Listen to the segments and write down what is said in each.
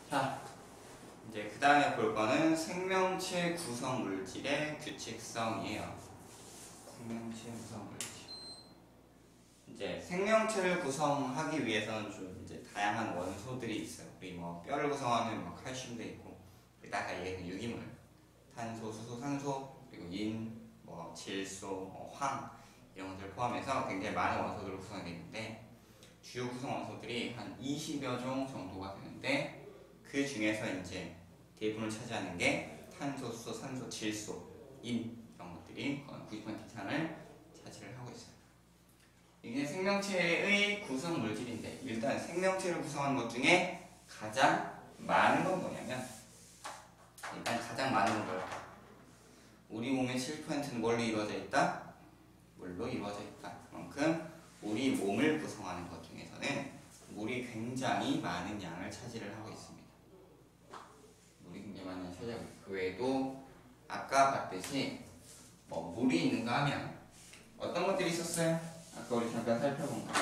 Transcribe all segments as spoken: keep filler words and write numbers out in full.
자, 이제 그 다음에 볼 거는 생명체 구성 물질의 규칙성이에요. 생명체 구성 물질. 이제 생명체를 구성하기 위해서는 좀 이제 다양한 원소들이 있어요. 우리 뭐 뼈를 구성하는 뭐 칼슘도 있고, 아까 얘기했던 유기물, 탄소, 수소, 산소, 그리고 인, 뭐 질소, 뭐 황 이런 것들을 포함해서 굉장히 많은 원소들을 구성이 되는데 주요 구성 원소들이 한 이십여 종 정도가 되는데 그 중에서 이제 대부분을 차지하는 게 탄소, 수소, 산소, 질소, 인 이런 것들이 거의 구십 퍼센트 이상을 차지를 하고 있어요. 이게 생명체의 구성 물질인데 일단 생명체를 구성하는 것 중에 가장 많은 건 뭐냐면 일단 가장 많은 건 뭘까? 우리 몸의 칠십 퍼센트는 뭘로 이루어져 있다? 물로 이루어져 있다. 그만큼 우리 몸을 구성하는 것 중에서는 물이 굉장히 많은 양을 차지를 하고 있습니다. 물이 굉장히 많은 양을 차지하고 있고 그 외에도 아까 봤듯이 뭐 물이 있는가 하면 어떤 것들이 있었어요? 아까 우리 잠깐 살펴본 거.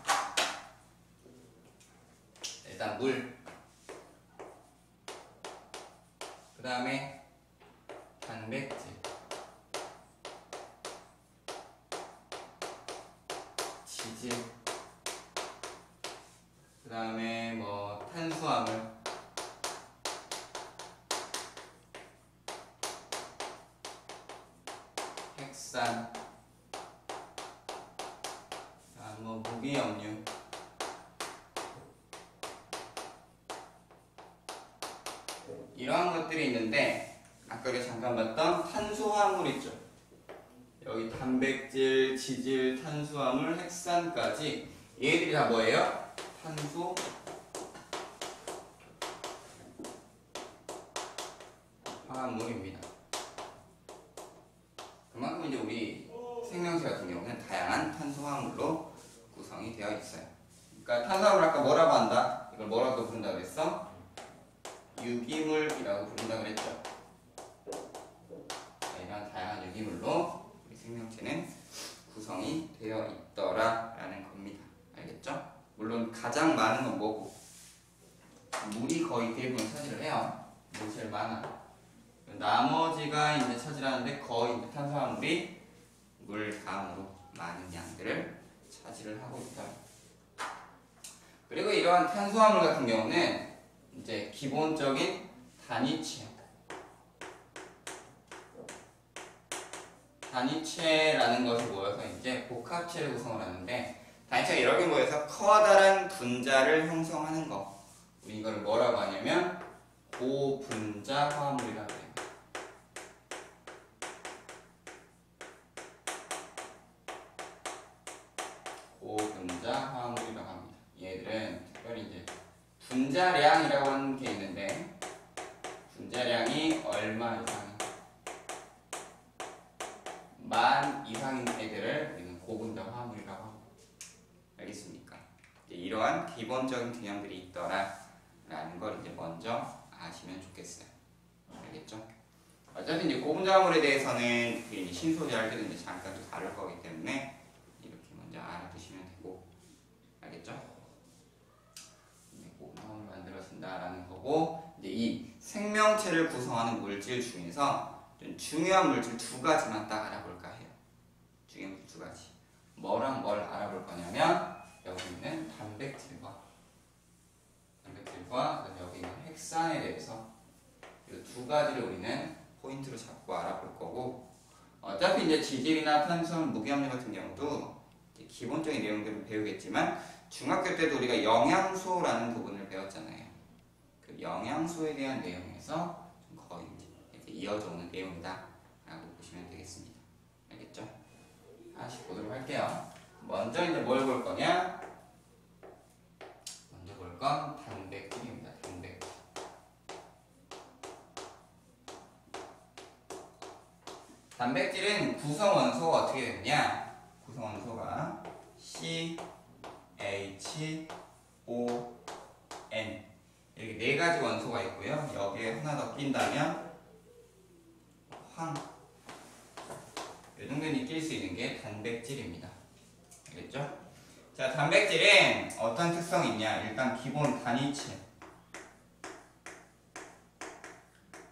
일단 물, 그 다음에 단백질, 지질, 그 다음에 뭐 탄수화물, 핵산, 다음 뭐 무기염류, 이러한 것들이 있는데 아까 우리 잠깐 봤던 탄수화물 있죠. 여기 단백질, 지질, 탄수화물, 핵산까지 얘들이 다 뭐예요? 탄소 화합물입니다. 그만큼 이제 우리 생명체 같은 경우는 다양한 탄수화물로 구성이 되어 있어요. 그러니까 탄수화물 아까 뭐라고 한다? 이걸 뭐라고 부른다 그랬어? 유기물이라고 부른다 그랬죠. 이런 다양한 유기물로 우리 생명체는 구성이 되어 있더라라는 겁니다. 알겠죠? 물론 가장 많은 건 뭐고? 물이 거의 대부분 차지를 해요. 물이 제일 많아. 나머지가 이제 차지하는데 거의 이제 탄수화물이 물 다음으로 많은 양들을 차지를 하고 있다. 그리고 이러한 탄수화물 같은 경우는 이제 기본적인 단위체, 단위체라는 것이 모여서 이제 복합체를 구성을 하는데 단위체가 여러 개 모여서 커다란 분자를 형성하는 거. 우리 이걸 뭐라고 하냐면 고분자 화합물이라고 해요. 고분자 화합물이라고 합니다. 얘들은 특별히 이제 분자량이라고 하는 게 있는데 분자량이 얼마 이상 만 이상인 애들을 우리는 고분자 화합물이라고 하고 알겠습니까? 이제 이러한 기본적인 개념들이 있더라 라는 걸 이제 먼저 아시면 좋겠어요. 알겠죠? 어차피 이제 고분자 화합물에 대해서는 이제 신소재 할 때는 이제 잠깐 또 다룰 거기 때문에 이렇게 먼저 알아두시면 되고 알겠죠? 화합물을 만들어진다라는 거고 이제 이 생명체를 구성하는 물질 중에서 좀 중요한 물질 두 가지만 딱 알아볼까 해요. 중요한 물질 두 가지. 뭐랑 뭘 알아볼 거냐면 여기 있는 단백질과 단백질과 그다음에 여기 있는 핵산에 대해서 이 두 가지를 우리는 포인트로 잡고 알아볼 거고 어차피 이제 지질이나 탄수화물, 무기염류 같은 경우도 기본적인 내용들을 배우겠지만 중학교 때도 우리가 영양소라는 부분을 배웠잖아요. 그 영양소에 대한 내용에서 거의 이제 이어져 오는 내용이다 라고 보시면 되겠습니다. 알겠죠? 다시 보도록 할게요. 먼저 이제 뭘 볼 거냐? 먼저 볼 건 단백질입니다. 단백질. 단백질은 구성 원소가 어떻게 되느냐? 구성 원소가 C, H, O, N 이렇게 네 가지 원소가 있고요. 여기에 하나 더 낀다면 황. 이 정도는 낄 수 있는 게 단백질입니다. 알겠죠? 자, 단백질은 어떤 특성이 있냐? 일단 기본 단위체.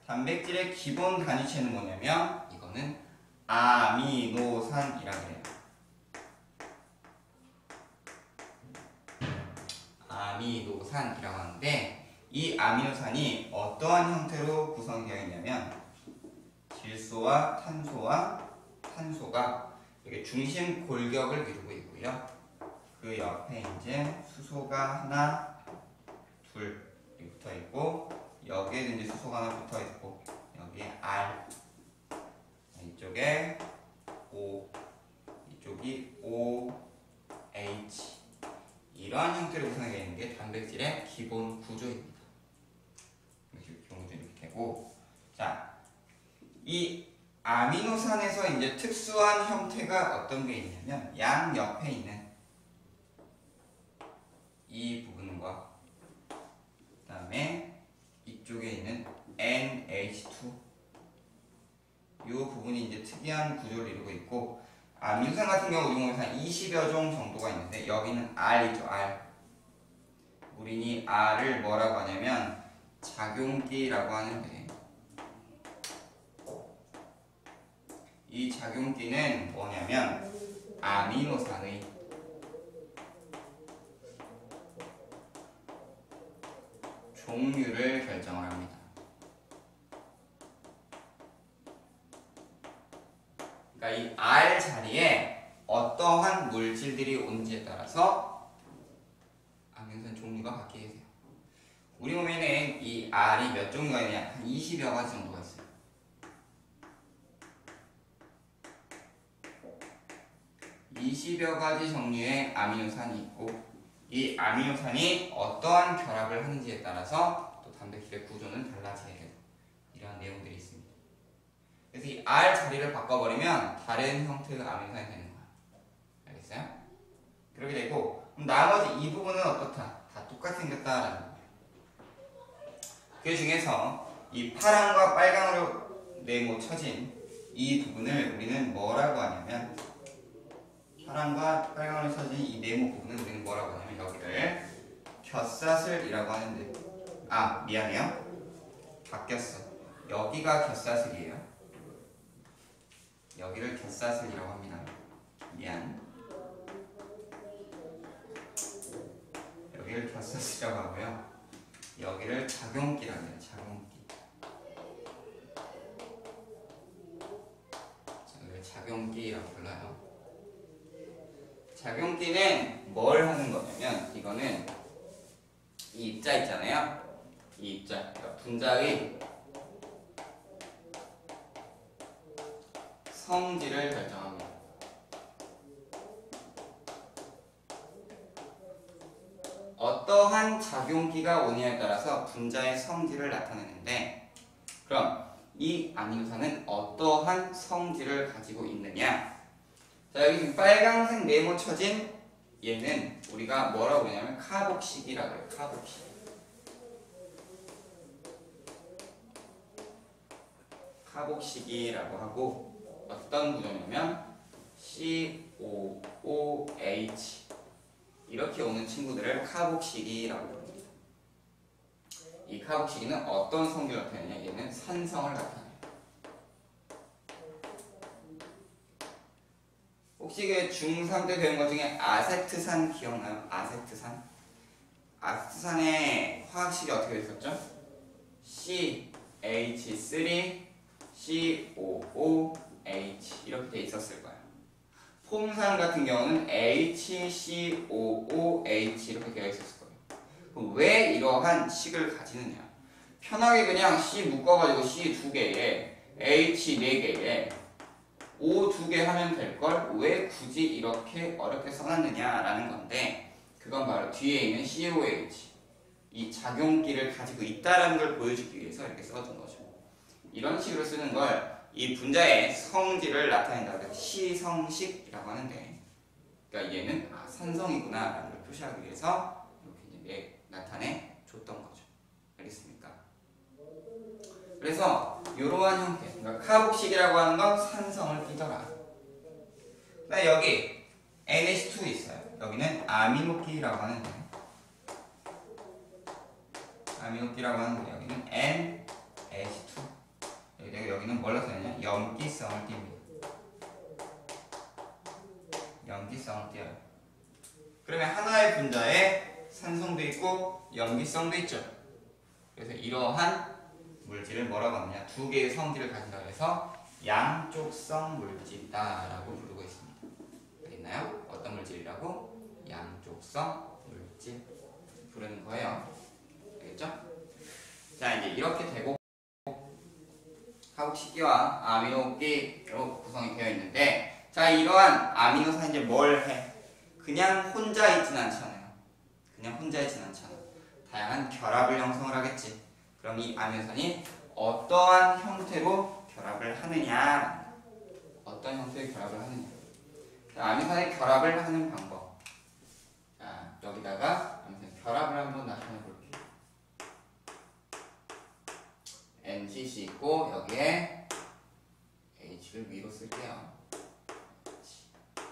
단백질의 기본 단위체는 뭐냐면 이거는 아미노산이라고 해요. 아미노산이라고 하는데 이 아미노산이 어떠한 형태로 구성되어 있냐면 질소와 탄소와 탄소가 이렇게 중심 골격을 이루고 있고요. 그 옆에 이제 수소가 하나, 둘 붙어 있고 여기에 이제 수소가 하나 붙어 있고 여기에 R, 이쪽에 O, 이쪽이 O, H 이러한 형태로 구성되어 있는 게 단백질의 기본 구조입니다. 기본 구조 이렇게 되고, 자, 이 아미노산에서 이제 특수한 형태가 어떤 게 있냐면 양 옆에 있는 이 부분과 그 다음에 이쪽에 있는 엔 에이치 투 이 부분이 이제 특이한 구조를 이루고 있고, 아미노산 같은 경우 우리 몸에 한 이십여 종 정도가 있는데 여기는 R이죠. R. 우린 이 R을 뭐라고 하냐면 작용기라고 하는데, 이 작용기는 뭐냐면 아미노산의 종류를 결정을 합니다. 그러니까 이 R 자리에 어떠한 물질들이 오는지에 따라서 아미노산 종류가 바뀌게 돼요. 우리 몸에는 이 R이 몇 종류가 있냐? 한 이십여 가지 정도가 있어요. 이십여 가지 종류의 아미노산이 있고, 이 아미노산이 어떠한 결합을 하는지에 따라서 또 단백질의 구조는 달라지게 되고, 이러한 내용들이 있습니다. 그래서 이 R 자리를 바꿔버리면 다른 형태의 아미노산이 되는 거야. 알겠어요? 그렇게 되고, 그럼 나머지 이 부분은 어떻다? 다 똑같이 생겼다라는 거예요. 그 중에서 이 파랑과 빨강으로 네모쳐진 이 부분을 우리는 뭐라고 하냐면, 파랑과 빨강으로 쳐진 이 네모 부분을 우리는 뭐라고 하냐면 여기를 곁사슬이라고 하는데, 아 미안해요, 바뀌었어. 여기가 곁사슬이에요. 여기를 곁사슬이라고 합니다. 미안. 여기를 곁사슬이라고 하고요. 여기를 작용기라고 해요. 작용기. 여기를 작용기라고 불러요. 작용기는 뭘 하는 거냐면, 이거는 이 입자 있잖아요. 이 입자, 그러니까 분자의 성질을 결정합니다. 어떠한 작용기가 오냐에 따라서 분자의 성질을 나타내는데, 그럼 이 아미노산은 어떠한 성질을 가지고 있느냐? 자, 여기 지금 빨강색 네모쳐진 얘는 우리가 뭐라고 하냐면 카복식이라고 해요. 카복식. 카복식이라고 하고, 어떤 구조냐면 씨 오 오 에이치 이렇게 오는 친구들을 카복식이라고 부릅니다. 이 카복식이는 어떤 성질을 나타내냐? 얘는 산성을 나타내요. 혹시 그 중삼 때 배운 것 중에 아세트산 기억나요? 아세트산? 아세트산의 화학식이 어떻게 됐었죠? 씨 에이치 쓰리 씨 오 오 에이치 이렇게 돼 있었을 거예요. 폼산 같은 경우는 에이치 씨 오 오 에이치 이렇게 되어 있었을 거예요. 그럼 왜 이러한 식을 가지느냐? 편하게 그냥 C 묶어가지고 C 두 개에 H 네 개에 O 두 개 하면 될 걸 왜 굳이 이렇게 어렵게 써놨느냐라는 건데, 그건 바로 뒤에 있는 씨 오 에이치 이 작용기를 가지고 있다라는 걸 보여주기 위해서 이렇게 써준 거죠. 이런 식으로 쓰는 걸 이 분자의 성질을 나타낸다고 해서 시성식이라고 하는데, 그러니까 얘는 아, 산성이구나 라는 걸 표시하기 위해서 이렇게 이제 나타내 줬던 거죠. 알겠습니까? 그래서 이러한 형태, 그러니까 카복식이라고 하는 건 산성을 띠더라. 그다음에 여기 엔 에이치 투 있어요. 여기는 아미노기라고 하는데, 아미노기라고 하는데 여기는 엔 에이치 투 여기는 뭘로 써야냐? 염기성을 띱니다. 염기성을 띄어요. 그러면 하나의 분자에 산성도 있고 염기성도 있죠. 그래서 이러한 물질을 뭐라고 하느냐? 두 개의 성질을 가진다고 해서 양쪽성 물질이다 라고 부르고 있습니다. 알겠나요? 어떤 물질이라고? 양쪽성 물질 부르는 거예요. 알겠죠? 자, 이제 이렇게 되고 하복식기와 아미노기로 구성이 되어 있는데, 자, 이러한 아미노산 이제 뭘 해? 그냥 혼자 있진 않잖아요. 그냥 혼자 있진 않잖아. 다양한 결합을 형성을 하겠지. 그럼 이 아미노산이 어떠한 형태로 결합을 하느냐? 어떤 형태의 결합을 하느냐? 자, 아미노산의 결합을 하는 방법. 자, 여기다가 아미노산 결합을 한번 나타내 볼게요. 엔씨씨 있고 여기에 H를 위로 쓸게요. H,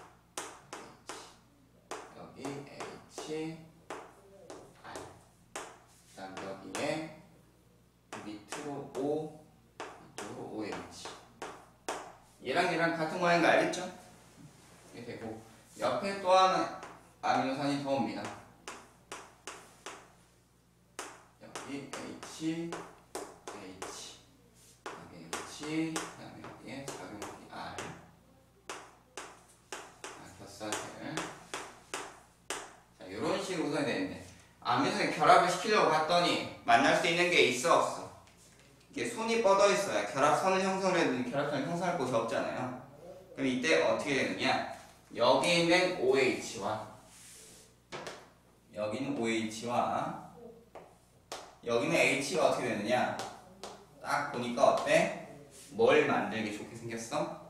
H. 여기 H, R. 그 다음 여기에 밑으로 O, 이쪽으로 오에이치. 얘랑 얘랑 같은 모양인 거 알겠죠? 이렇게 되고 옆에 또 하나 아미노산이 더 옵니다. 여기 H, H, 여기 H, 그 다음에 여기에 작용기 R, 결사셀. 자, 이런 식으로 구성이 되는데, 아미노산이 결합을 시키려고 봤더니 만날 수 있는 게 있어 없어? 이게 손이 뻗어 있어야 결합선을 형성을 해도 결합선을 형성할 곳이 없잖아요. 그럼 이때 어떻게 되느냐? 여기 있는 오에이치와 여기는 오에이치와 여기는 H가 어떻게 되느냐? 딱 보니까 어때? 뭘 만들기 좋게 생겼어?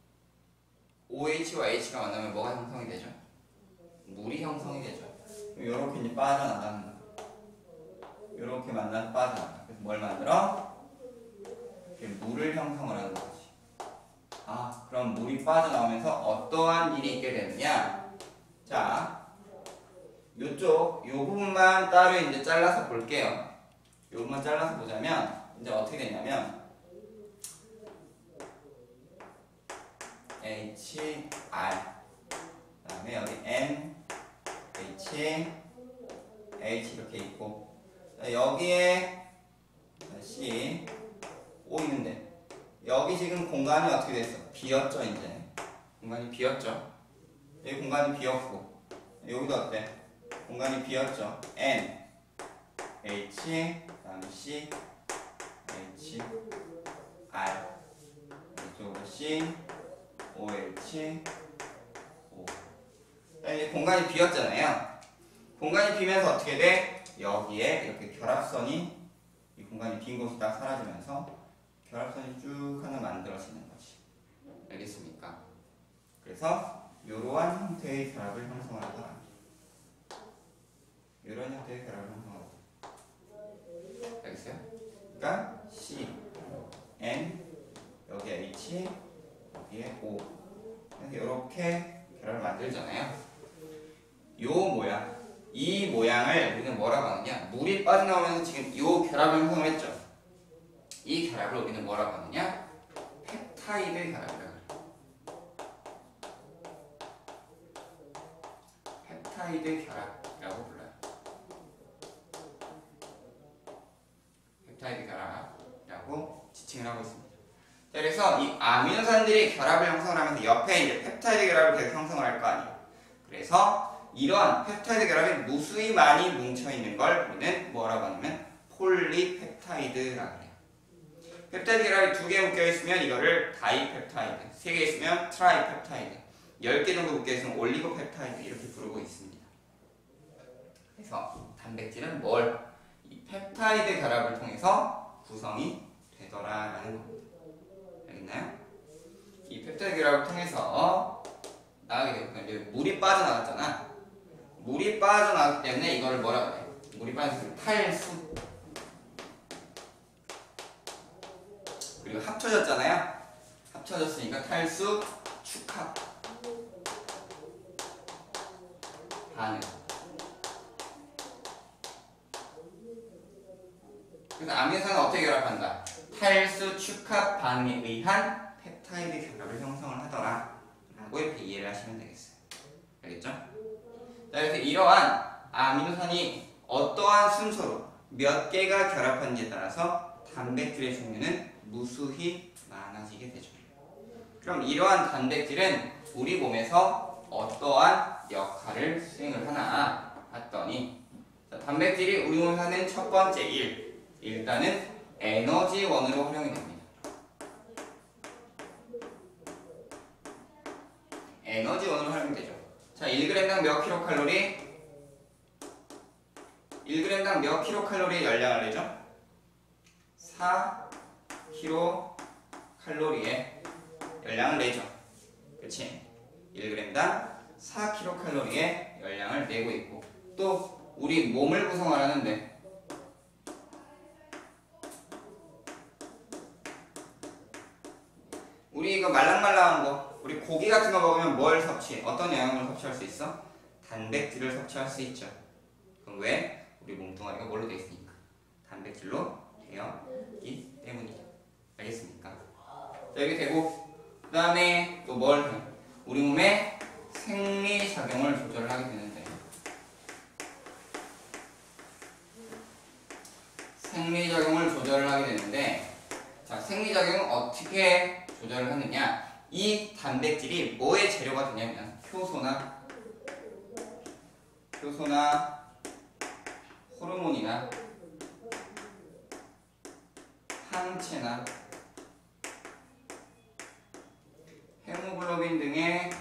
오에이치와 H가 만나면 뭐가 형성이 되죠? 물이 형성이 되죠. 요렇게 이제 빠져나가는 거. 요렇게 만나서 빠져나가. 그래서 뭘 만들어? 물을 형성을 하는 거지. 아, 그럼 물이 빠져나오면서 어떠한 일이 있게 되느냐? 자, 요쪽, 요 부분만 따로 이제 잘라서 볼게요. 요 부분만 잘라서 보자면, 이제 어떻게 되냐면, H, R. 그 다음에 여기 N, H, H 이렇게 있고, 자, 여기에 C, O 있는데, 여기 지금 공간이 어떻게 됐어? 비었죠, 이제. 공간이 비었죠. 여기 공간이 비었고, 여기도 어때? 공간이 비었죠. N, H, 그 다음에 C, H, R. 이쪽으로 C, OH, O. 자, 이제 공간이 비었잖아요. 공간이 비면서 어떻게 돼? 여기에 이렇게 결합선이, 이 공간이 빈 곳이 딱 사라지면서 결합선이 쭉 하나 만들어지는 거지. 알겠습니까? 그래서 이러한 형태의 결합을 형성을 하더라. 이런 형태의 결합을 형성을 하더라. 알겠어요? 그러니까 C, N, 여기 H, 여기에 O. 이렇게 결합을 만들잖아요. 요 모양, 이 모양을 우리는 뭐라고 하느냐? 물이 빠져나오면서 지금 요 결합을 형성했죠. 이 결합을 우리는 뭐라고 하느냐? 펩타이드 결합이라고 해요. 펩타이드 결합이라고 불러요. 펩타이드 결합이라고 지칭을 하고 있습니다. 자, 그래서 이 아미노산들이 결합을 형성을 하면서 옆에 이제 펩타이드 결합을 계속 형성을 할 거 아니에요. 그래서 이러한 펩타이드 결합이 무수히 많이 뭉쳐 있는 걸 우리는 뭐라고 하냐면 폴리펩타이드라고 해요. 펩타이드 결합이 두 개 묶여 있으면 이거를 다이펩타이드, 세 개 있으면 트라이펩타이드, 열 개 정도 묶여 있으면 올리고펩타이드 이렇게 부르고 있습니다. 그래서 단백질은 뭘? 이 펩타이드 결합을 통해서 구성이 되더라라는 겁니다. 알겠나요? 이 펩타이드 결합을 통해서 나가게 되고, 이제 물이 빠져나갔잖아. 물이 빠져나갔기 때문에 이거를 뭐라 그래? 물이 빠져서 탈수. 그리고 합쳐졌잖아요. 합쳐졌으니까 탈수, 축합, 반응. 그래서 아미노산은 어떻게 결합한다? 탈수 축합 반응에 의한 펩타이드 결합을 형성을 하더라 라고 이렇게 이해를 하시면 되겠어요. 알겠죠? 자, 그래서 이러한 아미노산이 어떠한 순서로 몇 개가 결합하는지에 따라서 단백질의 종류는 무수히 많아지게 되죠. 그럼 이러한 단백질은 우리 몸에서 어떠한 역할을 수행을 하나 했더니, 자, 단백질이 우리 몸에서 하는 첫 번째 일, 일단은 에너지원으로 활용이 됩니다. 에너지원으로 활용이 되죠. 자, 일 그램당 몇 킬로칼로리? 일 그램당 몇 킬로칼로리의 열량을 내죠? 사 킬로칼로리의 열량을 내죠. 그치? 일 그램당 사 킬로칼로리의 열량을 내고 있고, 또 우리 몸을 구성하는데 우리 이거 말랑말랑한 거, 우리 고기 같은 거 먹으면 뭘 섭취해? 어떤 영양을 섭취할 수 있어? 단백질을 섭취할 수 있죠. 그럼 왜? 우리 몸뚱아리가 뭘로 되어 있으니까? 단백질로 되어 있기 때문이죠. 알겠습니까? 자, 여기 되고, 그 다음에 또 뭘 해? 우리 몸의 생리작용을 조절을 하게 되는데, 생리작용을 조절을 하게 되는데, 자, 생리작용은 어떻게 조절을 하느냐? 이 단백질이 뭐의 재료가 되냐면 효소나 효소나 호르몬이나 항체나 헤모글로빈 등의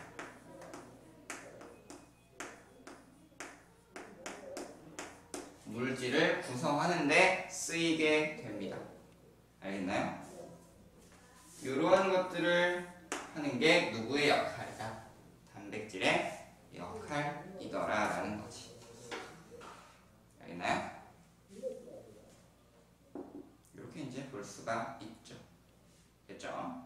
물질을 구성하는 데 쓰이게 됩니다. 알겠나요? 이러한 것들을 하는 게 누구의 역할이다? 단백질의 역할이더라라는 거지. 알겠나요? 이렇게 이제 볼 수가 있죠. 됐죠?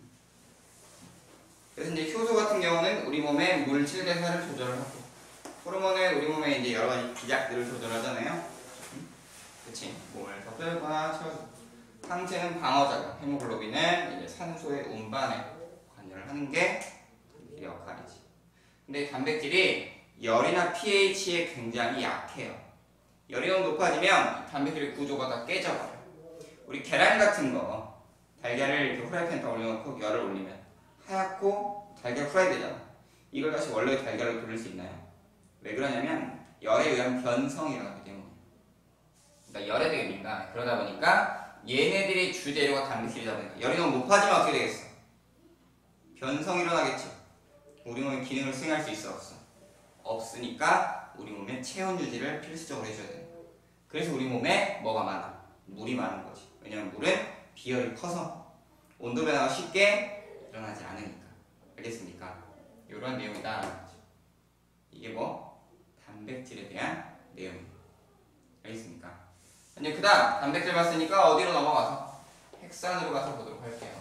그래서 이제 효소 같은 경우는 우리 몸의 물질 대사를 조절을 하고, 호르몬은 우리 몸에 이제 여러 가지 기작들을 조절하잖아요. 그치? 몸을 더 끓거나 채워주고, 항체는 방어작용, 헤모글로빈은 이제 산소의 운반에 관여를 하는 게 단백질의 역할이지. 근데 단백질이 열이나 pH에 굉장히 약해요. 열이 너무 높아지면 단백질의 구조가 다 깨져버려요. 우리 계란 같은 거, 달걀을 이렇게 후라이팬에 올려놓고 열을 올리면 하얗고 달걀 후라이 되잖아. 이걸 다시 원래의 달걀로 돌릴 수 있나요? 왜 그러냐면 열에 의한 변성이 일어나기 때문에. 그러니까 열에 되게 민감해. 그러다 보니까 얘네들의 주재료가 단백질이다 보니까 열이 너무 높아지면 어떻게 되겠어? 변성이 일어나겠지. 우리 몸의 기능을 수행할 수 있어 없어? 없으니까 우리 몸의 체온 유지를 필수적으로 해줘야 되는 거야. 그래서 우리 몸에 뭐가 많아? 물이 많은 거지. 왜냐면 물은 비열이 커서 온도 변화가 쉽게 일어나지 않으니까. 알겠습니까? 이런 내용이다. 이게 뭐? 단백질에 대한 내용입니다. 알겠습니까? 이제 그 다음 단백질 봤으니까 어디로 넘어가서 핵산으로 가서 보도록 할게요.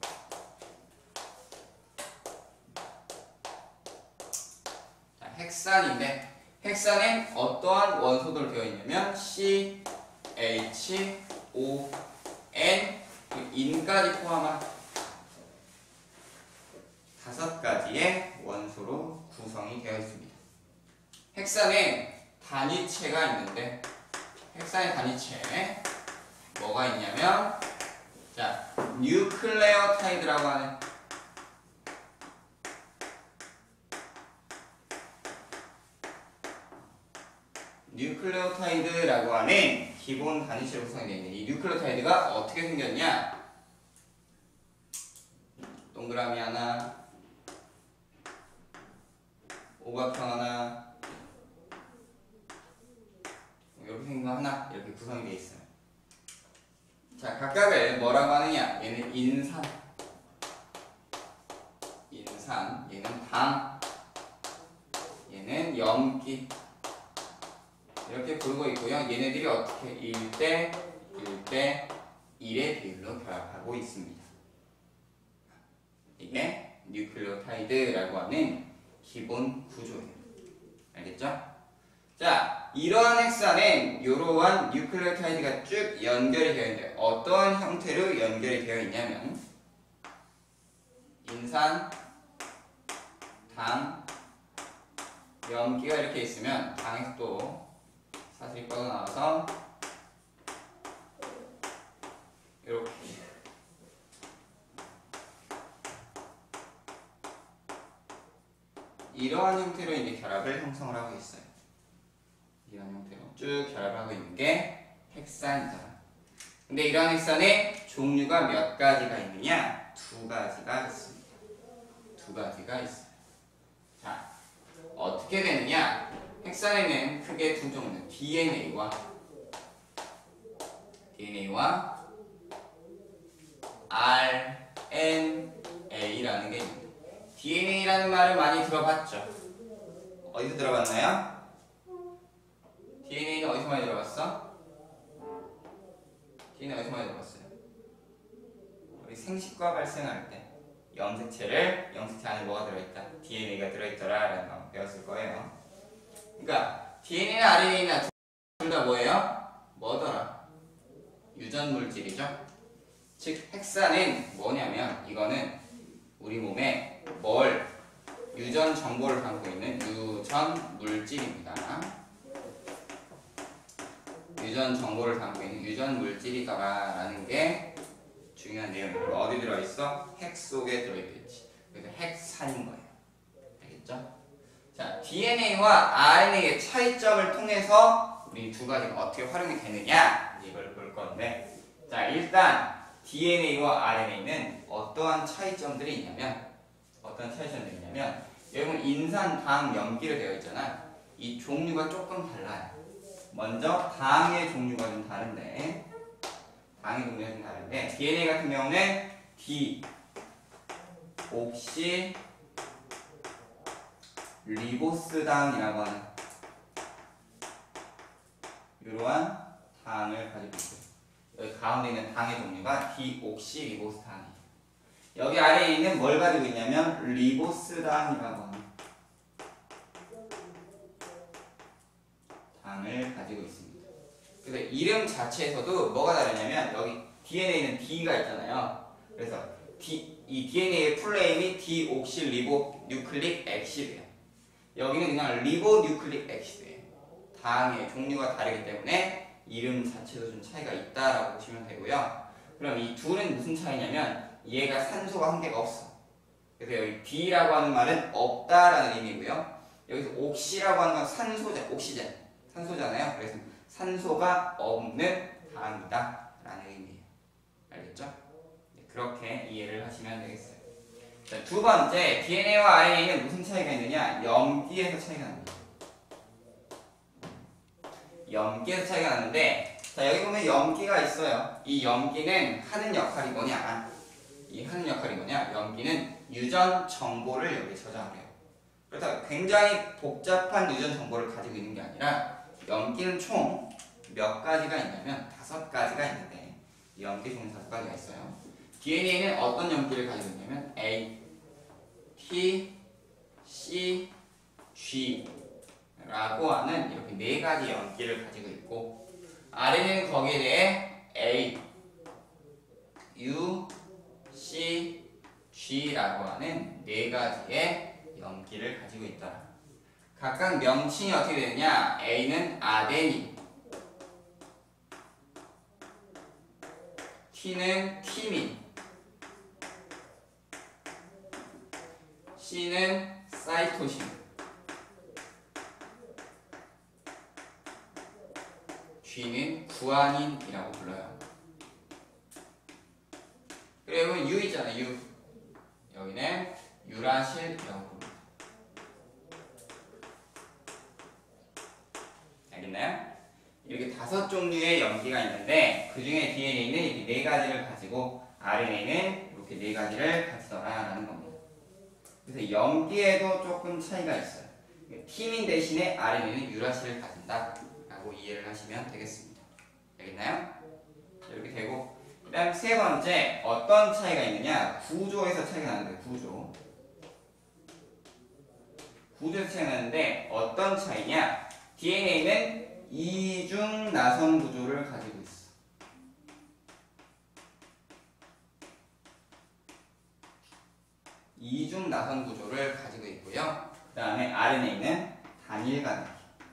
자, 핵산인데 핵산엔 어떠한 원소들 되어 있냐면 C, H, O, N, 인까지 포함한 다섯 가지의 원소로 구성이 되어 있습니다. 핵산엔 단위체가 있는데 핵산의 단위체에 뭐가 있냐면, 자, 뉴클레오타이드라고 하는 뉴클레오타이드라고 하는 기본 단위체로 구성이 되어 있는 이 뉴클레오타이드가 어떻게 생겼냐? 동그라미 하나, 오각형 하나, 이렇게 생긴 거 하나 이렇게 구성이 되어 있어요. 자, 각각을 뭐라고 하느냐? 얘는 인산, 인산, 얘는 당, 얘는 염기 이렇게 부르고 있고요. 얘네들이 어떻게 일 대 일 대 일의 비율로 결합하고 있습니다. 이게 뉴클레오타이드라고 하는 기본 구조예요. 알겠죠? 자, 이러한 헥사는 이러한 뉴클레오타이드가 쭉 연결이 되어 있는데 어떠한 형태로 연결이 되어 있냐면 인산, 당, 염기가 이렇게 있으면 당에서 또 사슬이 뻗어나와서 이렇게 이러한 형태로 이제 결합을 형성을 하고 있어요. 이런 형태로 쭉 결합을 하고 있는 게 헥사입니다. 근데 이러한 헥사는 종류가 몇 가지가 있느냐? 두 가지가 있습니다. 두 가지가 있어요. 자, 어떻게 되느냐? 헥사에는 크게 두 종류, 디엔에이와 디엔에이와 알엔에이라는 게 있습니다. 디엔에이라는 말을 많이 들어봤죠? 어디서 들어봤나요? 디엔에이는 어디서 많이 들어봤어? 디엔에이 어디서 많이 들어봤어요? 우리 생식과 발생할 때 염색체를, 염색체 안에 뭐가 들어있다? 디엔에이가 들어있더라 라는 거 배웠을 거예요. 그러니까 디엔에이나 알엔에이나 둘 다 뭐예요? 뭐더라? 유전물질이죠? 즉 헥사는 뭐냐면 이거는 우리 몸에 뭘 유전 정보를 담고 있는 유전 물질입니다. 유전 정보를 담고 있는 유전 물질이더라라는 게 중요한 내용이고 어디 들어있어? 핵 속에 들어있겠지. 그래서 핵산인 거예요. 알겠죠? 자, 디엔에이와 알엔에이의 차이점을 통해서 우리 두 가지가 어떻게 활용이 되느냐 이걸 볼 건데, 자 일단 디엔에이와 알엔에이는 어떠한 차이점들이 있냐면 어떤 차이점들이 있냐면 여러분 인산, 당, 염기로 되어 있잖아. 이 종류가 조금 달라요. 먼저 당의 종류가 좀 다른데 당의 종류가 좀 다른데 디엔에이 같은 경우는 디 옥시 리보스당이라고 하는 이러한 당을 가지고 있어요. 여기 가운데 있는 당의 종류가 디옥시 리보스당이에요. 여기 아래에 있는 뭘 가지고 있냐면 리보스당이라고 하는 당을 가지고 있습니다. 그래서 이름 자체에서도 뭐가 다르냐면 여기 디엔에이는 D가 있잖아요. 그래서 D, 이 디엔에이의 풀네임이 디옥시 리보 뉴클릭 엑시드예요. 여기는 그냥 리보 뉴클릭 엑시드예요. 당의 종류가 다르기 때문에 이름 자체도 좀 차이가 있다라고 보시면 되고요. 그럼 이 둘은 무슨 차이냐면 얘가 산소가 한 개가 없어. 그래서 여기 D라고 하는 말은 없다라는 의미고요. 여기서 옥시라고 하는 건 산소자, 옥시젠, 산소잖아요. 그래서 산소가 없는 당이다 라는 의미예요. 알겠죠? 네, 그렇게 이해를 하시면 되겠어요. 자, 두 번째, 디엔에이와 알엔에이는 무슨 차이가 있느냐? 염기에서 차이가 납니다. 염기에서 차이가 나는데, 자 여기 보면 염기가 있어요. 이 염기는 하는 역할이 뭐냐? 이 하는 역할이 뭐냐? 염기는 유전 정보를 여기 저장을 해요. 그렇다고 굉장히 복잡한 유전 정보를 가지고 있는 게 아니라 염기는 총 몇 가지가 있냐면 다섯 가지가 있는데 이 염기 종류 다섯 가지가 있어요. 디엔에이는 어떤 염기를 가지고 있냐면 A, T, C, G 라고 하는 이렇게 네 가지 염기를 가지고 있고 알엔에이는 거기에 대해 A, U, C, G라고 하는 네 가지의 염기를 가지고 있다. 각각 명칭이 어떻게 되느냐? A는 아데닌, T는 티민, C는 사이토신, G는 구아닌이라고 불러요. 그리고 U 있잖아요. U. 여기는 유라실이라고 부릅니다. 알겠나요? 이렇게 다섯 종류의 염기가 있는데 그 중에 디엔에이는 이렇게 네 가지를 가지고 알엔에이는 이렇게 네 가지를 가지더라라는 겁니다. 그래서 염기에도 조금 차이가 있어요. 티민 대신에 알엔에이는 유라실을 가진다 라고 이해를 하시면 되겠습니다. 알겠나요? 이렇게 되고 그 다음 세 번째 어떤 차이가 있느냐? 구조에서 차이가 나는데 구조 구조에서 차이가 나는데 어떤 차이냐? 디엔에이는 이중 나선 구조를 가지고 있어. 이중 나선 구조를 가지고 있고요. 그 다음에 알엔에이는 단일 가닥.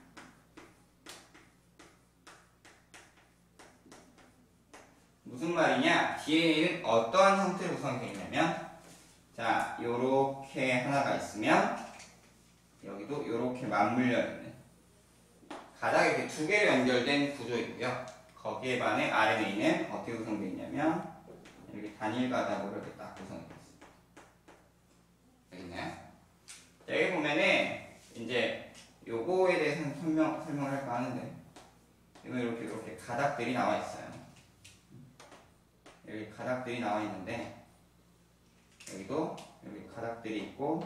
무슨 말이냐? 디엔에이는 어떠한 형태로 구성이 되어 있냐면, 자, 요렇게 하나가 있으면 여기도 요렇게 맞물려 있는 가닥이 이렇게 두 개로 연결된 구조이고요. 거기에 반해 알엔에이는 어떻게 구성되어 있냐면 이렇게 단일 가닥으로 이렇게 딱 구성이 되어 있습니다. 알겠나요? 자, 여기 보면은 이제 요거에 대해서는 설명, 설명을 할까 하는데, 이거 이렇게 이렇게 가닥들이 나와 있어요. 여기 가닥들이 나와 있는데, 여기도 여기 가닥들이 있고,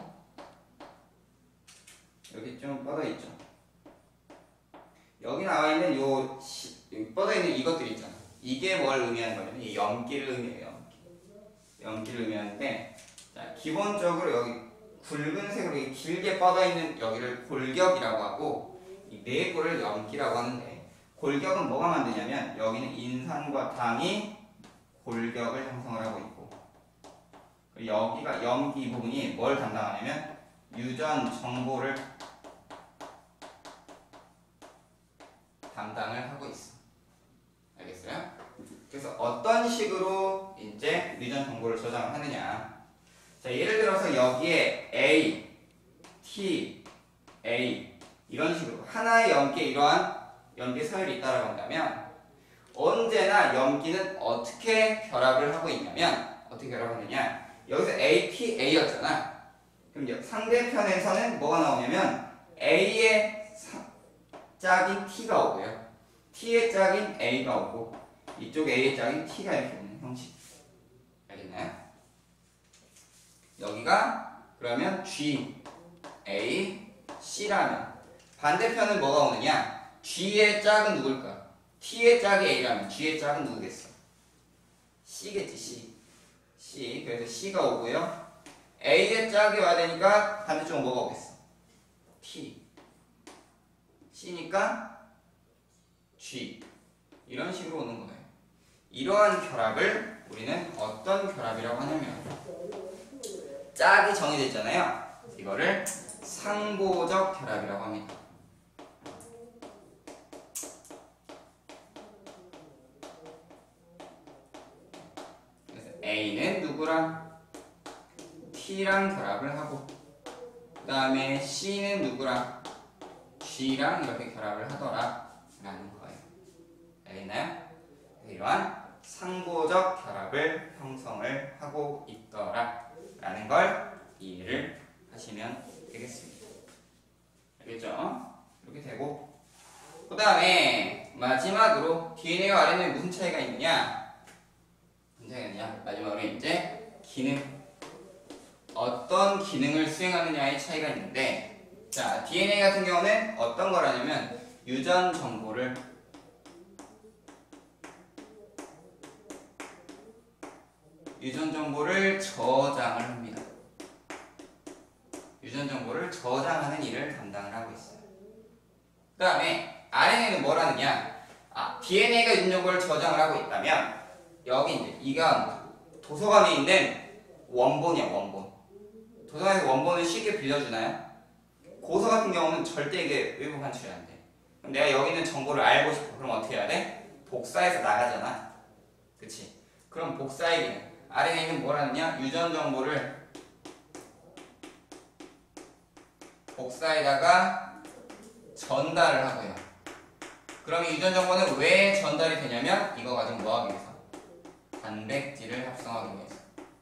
여기 좀 뻗어 있죠. 여기 나와 있는 요 시, 여기 뻗어 있는 이것들이 있잖아. 이게 뭘 의미하는 거냐면 이 염기를 의미해요. 염기. 염기를 의미하는데, 자, 기본적으로 여기 굵은색으로 길게 뻗어 있는 여기를 골격이라고 하고, 이 내부를 염기라고 하는데, 골격은 뭐가 만드냐면 여기는 인산과 당이 골격을 형성을 하고 있고, 여기가 염기 이 부분이 뭘 담당하냐면 유전 정보를 담당을 하고 있어. 알겠어요? 그래서 어떤 식으로 이제 유전 정보를 저장을 하느냐. 자, 예를 들어서 여기에 A, T, A 이런 식으로 하나의 염기에 이러한 염기 서열이 있다고 한다면, 언제나 염기는 어떻게 결합을 하고 있냐면, 어떻게 결합하느냐, 여기서 A, T, A였잖아. 그럼 상대편에서는 뭐가 나오냐면 A의 짝인 T가 오고요, T의 짝인 A가 오고, 이쪽 A의 짝인 T가 이렇게 오는 형식. 알겠나요? 여기가 그러면 G, A, C라면 반대편은 뭐가 오느냐, G의 짝은 누굴까? T의 짝이 A라면 G의 짝은 누구겠어? C겠지. C. C. 그래서 C가 오고요. A의 짝이 와야 되니까 반대쪽은 뭐가 오겠어? T. C니까 G. 이런 식으로 오는 거예요. 이러한 결합을 우리는 어떤 결합이라고 하냐면, 짝이 정해져 있잖아요. 이거를 상보적 결합이라고 합니다. 그래서 A는 누구랑? T랑 결합을 하고, 그 다음에 C는 누구랑? G랑 이렇게 결합을 하더라 라는 거예요. 알겠나요? 이러한 상보적 결합을 형성을 하고 있더라 라는 걸 이해를 하시면 되겠습니다. 알겠죠? 이렇게 되고, 그 다음에 마지막으로 디엔에이와 알엔에이에 무슨 차이가 있느냐? 무슨 차이가 있느냐? 마지막으로 이제 기능, 어떤 기능을 수행하느냐의 차이가 있는데, 자, 디엔에이 같은 경우는 어떤 거라냐면 유전 정보를 유전 정보를 저장을 합니다. 유전 정보를 저장하는 일을 담당을 하고 있어요. 그 다음에 알엔에이는 뭘 하느냐? 아, 디엔에이가 유전 정보를 저장을 하고 있다면, 여기 이제 이건 도서관에 있는 원본이야, 원본. 도서관에서 원본을 쉽게 빌려주나요? 고서 같은 경우는 절대 이게 외부 반출이 안 돼. 그럼 내가 여기 있는 정보를 알고 싶어. 그럼 어떻게 해야 돼? 복사해서 나가잖아. 그치? 그럼 복사의 기능. 알엔에이는 뭘 하느냐? 유전 정보를 복사에다가 전달을 하고요. 그러면 유전 정보는 왜 전달이 되냐면, 이거 가지고 뭐 하기 위해서? 단백질을 합성하기 위해서.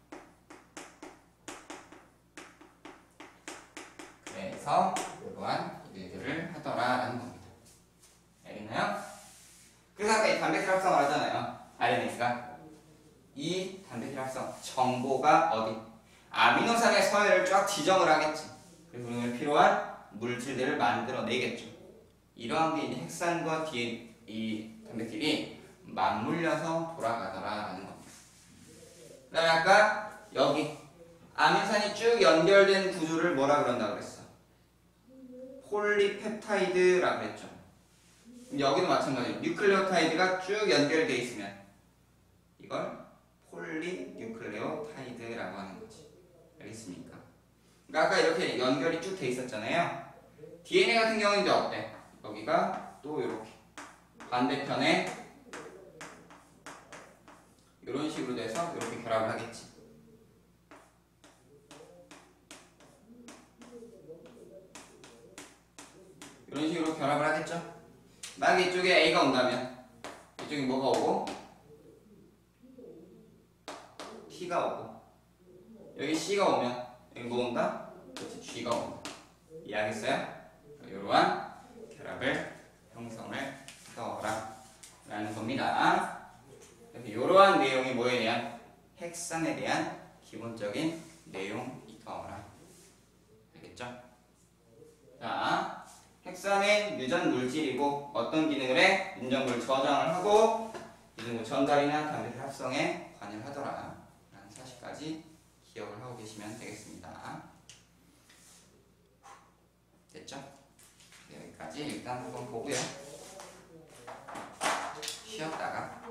그래서 이러한 일들을 하더라라는 겁니다. 알겠나요? 그래서 아까 이 단백질 합성을 하잖아요. 알엔에이가 이 단백질 합성 정보가 어디? 아미노산의 서열을 쫙 지정을 하겠지. 그래서 우리는 필요한 물질들을 만들어내겠죠. 이러한 게 이제 핵산과 디엔에이 이 단백질이 맞물려서 돌아가더라라는 겁니다. 그 다음에 아까 여기 아미노산이 쭉 연결된 구조를 뭐라 그런다 그랬어? 폴리펩타이드라고 했죠. 여기도 마찬가지로 뉴클레오타이드가 쭉 연결되어 있으면 이걸 폴리뉴클레오타이드라고 하는 거지. 알겠습니까? 그러니까 아까 이렇게 연결이 쭉 돼 있었잖아요. 디엔에이 같은 경우는 이제 어때? 여기가 또 이렇게 반대편에 이런 식으로 돼서 이렇게 결합을 하겠지. 이런 식으로 결합을 하겠죠. 만약에 이쪽에 A가 온다면 이쪽에 뭐가 오고 T가 오고 여기 C가 오면 여기 뭐 온다? 그렇지, G가 온다. 이해하겠어요? 이러한 결합을 형성을 하더라 라는 겁니다. 이러한 내용이 뭐에 대한? 핵산에 대한 기본적인 내용이더라. 알겠죠? 자, 핵산은 유전 물질이고 어떤 기능을 해? 인정물 저장을 하고 유전물 전달이나 단백 합성에 관여를 하더라 라는 사실까지 기억을 하고 계시면 되겠습니다. 됐죠? 여기까지 일단 한번 보고요. 쉬었다가